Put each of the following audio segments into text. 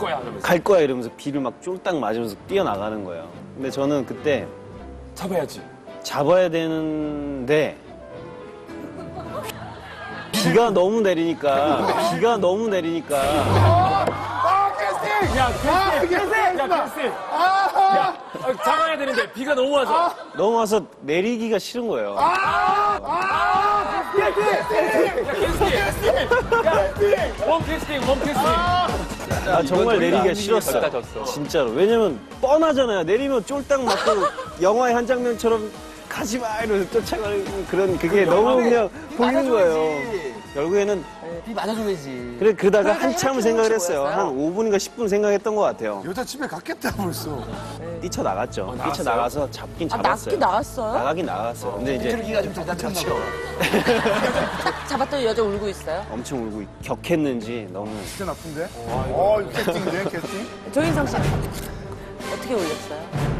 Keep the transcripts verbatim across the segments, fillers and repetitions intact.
거야 이러면서. 갈 거야 이러면서 비를 막 쫄딱 맞으면서 뛰어나가는 거예요. 근데 저는 그때 잡아야지. 잡아야 되는데 비가 너무 내리니까 비가 너무 내리니까 아, 캐스팅! 야, 캐스팅! 아, 캐스팅! 야, 캐스팅! 아, 야, 어, 잡아야 되는데 비가 너무 와서. 넘어와서 내리기가 싫은 거예요. 아, 아, 캐스팅! 야, 캐스팅! 야, 원 캐스팅, 원 캐스팅. 아, 정말 내리기가 싫었어요. 진짜로. 왜냐면 뻔하잖아요. 내리면 쫄딱 맞고 영화의 한 장면처럼 가지 마 이러면서 쫓아가는 그런 그게 너무 그냥 보이는 거예요. 결국에는 비 맞아줘야지. 그래 그러다가 그러니까 한참을 혈액 생각을 조금씩 했어요. 모였어요? 한 오 분인가 십 분 생각했던 것 같아요. 여자 집에 갔겠다, 벌써. 뛰쳐나갔죠. 어, 나갔어요? 뛰쳐나가서 잡긴 아, 잡았어요. 낫긴 나갔어요? 나가긴 나갔어요. 근데 이제 비둘기가 좀 대단했죠. 딱 잡았더니 여자 울고 있어요? 엄청 울고 격했는지 너무 진짜 나쁜데? 어, 이거 캐스팅인데, 캐스팅? 조인성 씨 어떻게 울렸어요?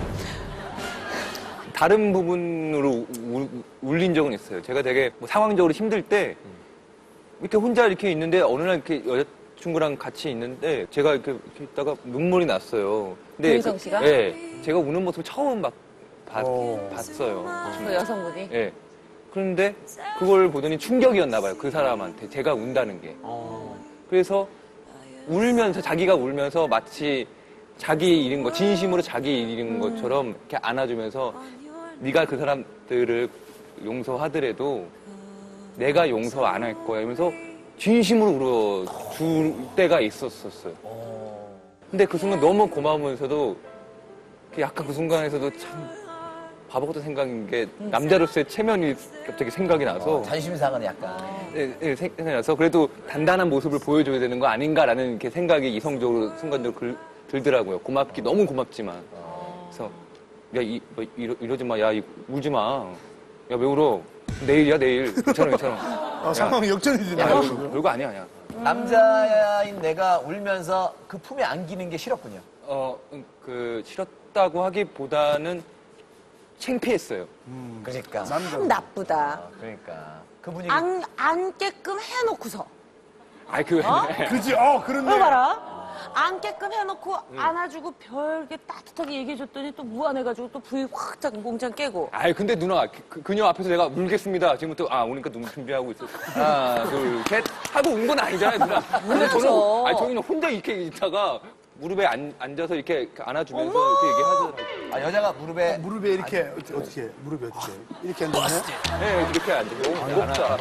다른 부분으로 우, 울린 적은 있어요. 제가 되게 뭐 상황적으로 힘들 때 이렇게 혼자 이렇게 있는데 어느 날 이렇게 여자친구랑 같이 있는데 제가 이렇게, 이렇게 있다가 눈물이 났어요. 근데 조인성 씨가? 그, 네, 제가 우는 모습을 처음 막 봤, 어. 봤어요. 그 여성분이? 예. 그런데 그걸 보더니 충격이었나 봐요. 그 사람한테 제가 운다는 게. 그래서 울면서 자기가 울면서 마치 자기 일인 거 진심으로 자기 일인 것처럼 이렇게 안아주면서 네가 그 사람들을 용서하더라도 내가 용서 안 할 거야 이러면서 진심으로 울어줄 때가 있었었어요. 근데 그 순간 너무 고마우면서도 약간 그 순간에서도 참 바보 같은 생각인 게 남자로서의 체면이 갑자기 생각이 나서 자존심 상하네, 약간. 네, 네, 생각이 나서 그래도 단단한 모습을 보여줘야 되는 거 아닌가라는 이렇게 생각이 이성적으로 순간적으로 글, 들더라고요. 고맙기 너무 고맙지만. 그래서 야 이, 뭐, 이러, 이러지 마, 야 이, 울지 마. 야 왜 울어? 내일이야 내일. 괜찮아 괜찮아. 아, 상황이 역전이 야, 되네. 별거, 별거 아니야 야. 남자인 내가 울면서 그 품에 안기는 게 싫었군요. 어, 음, 그 싫었다고 하기보다는 창피했어요. 그러니까. 참 나쁘다. 어, 그러니까. 그 분위기. 안, 앉게끔 해놓고서. 아이 그 그지, 어, 그런데. 이거 봐라. 앉게끔 해놓고 안아주고 별게 따뜻하게 얘기해줬더니 또 무안해가지고 또 부위 확 딱 몸짱 깨고. 아이 근데 누나 그, 그녀 앞에서 내가 울겠습니다. 지금부터 아 오니까 눈 준비하고 있었어. 하나 둘 셋 하고 운 건 아니잖아요 누나. 근데 저는 울면서. 아니 저희는 혼자 이렇게 있다가 무릎에 앉, 앉아서 이렇게 안아주면서 이렇게 얘기하더라고요. 아, 여자가 무릎에. 무릎에 이렇게, 어떻게, 어떻게, 무릎에 어떻게. 이렇게 앉았네? 네 이렇게 앉아서 무겁다.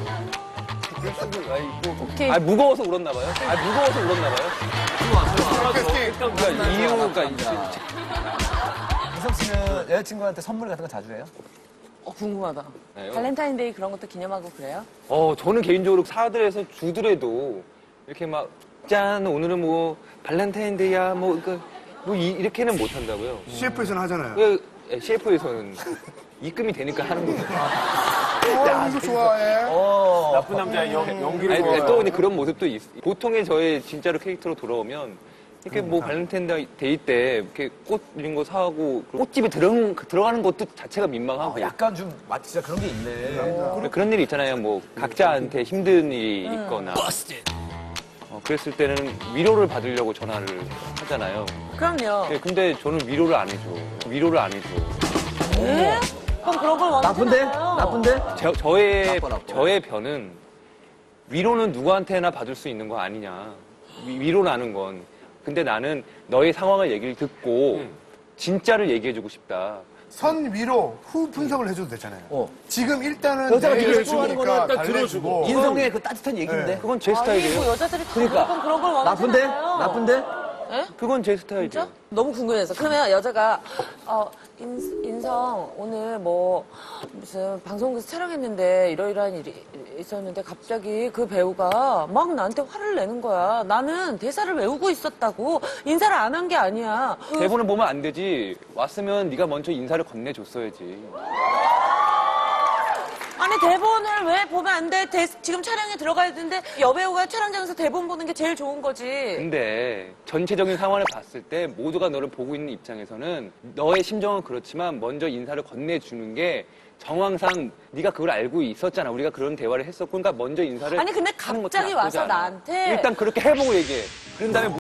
오케이. 아 무거워서 울었나 봐요. 아 무거워서 울었나 봐요. 캐스팅. 그러니까 이유가 있지. 이성 씨는 여자친구한테 선물 같은 거 자주 해요? 어, 궁금하다. 네, 발렌타인데이 그런 것도 기념하고 그래요? 어, 저는 개인적으로 사들에서 주더라도 이렇게 막, 짠, 오늘은 뭐, 발렌타인데이야, 뭐, 그, 뭐, 이, 이렇게는 못 한다고요. 씨에프에서는 하잖아요. 그, 씨에프에서는 입금이 되니까 하는 거죠. 어, 이거 좋아해. 어. 나쁜 남자의 연, 연기를 아니, 좋아해요. 또 근데 그런 모습도 있, 보통의 저의 진짜로 캐릭터로 돌아오면, 이렇게 뭐, 발렌타인데이 때, 이렇게 꽃 이런 거 사고, 꽃집에 들어, 들어가는 것도 자체가 민망하고. 어, 약간 좀, 마, 진짜 그런 게 있네. 그런 일이 있잖아요. 뭐 각자한테 힘든 일이 있거나 어, 그랬을 때는 위로를 받으려고 전화를 하잖아요. 그럼요. 네, 근데 저는 위로를 안 해줘. 위로를 안 해줘. 예? 그럼 그런 걸 나쁜데? 원하잖아요. 나쁜데? 저, 저의 나빠, 나빠. 저의 변은 위로는 누구한테나 받을 수 있는 거 아니냐. 위, 위로라는 건. 근데 나는 너의 상황을 얘기를 듣고 진짜를 얘기해주고 싶다. 선 위로 후 분석을 해줘도 되잖아요. 어. 지금 일단은 여자가 내일 되게 좋아하는 해주니까 거는 일단 들어주고. 인성의 그 따뜻한 얘기인데. 그건 제 아니, 스타일이에요. 뭐 여자들이 다 그러니까. 무조건 그런 걸 나쁜데? 원하잖아요. 나쁜데? 그건 제 스타일이에요. 진짜? 너무 궁금해서. 그러면 여자가 어, 인, 인성 오늘 뭐 무슨 방송국에서 촬영했는데 이러이러한 일이 있었는데 갑자기 그 배우가 막 나한테 화를 내는 거야. 나는 대사를 외우고 있었다고. 인사를 안 한 게 아니야. 대본을 보면 안 되지. 왔으면 네가 먼저 인사를 건네줬어야지. 아니 대본을 왜 보면 안 돼? 대- 지금 촬영에 들어가야 되는데 여배우가 촬영장에서 대본 보는 게 제일 좋은 거지. 근데 전체적인 상황을 봤을 때 모두가 너를 보고 있는 입장에서는 너의 심정은 그렇지만 먼저 인사를 건네주는 게 정황상 네가 그걸 알고 있었잖아. 우리가 그런 대화를 했었고 그러니까 먼저 인사를 아니 근데 하는 것도 갑자기 나쁘지 와서 않아. 나한테 일단 그렇게 해보고 얘기해. 그런 다음에